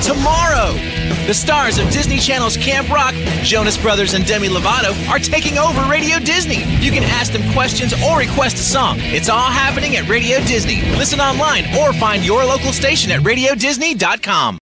tomorrow. The stars of Disney Channel's Camp Rock, Jonas Brothers and Demi Lovato, are taking over Radio Disney. You can ask them questions or request a song. It's all happening at Radio Disney. Listen online or find your local station at radiodisney.com.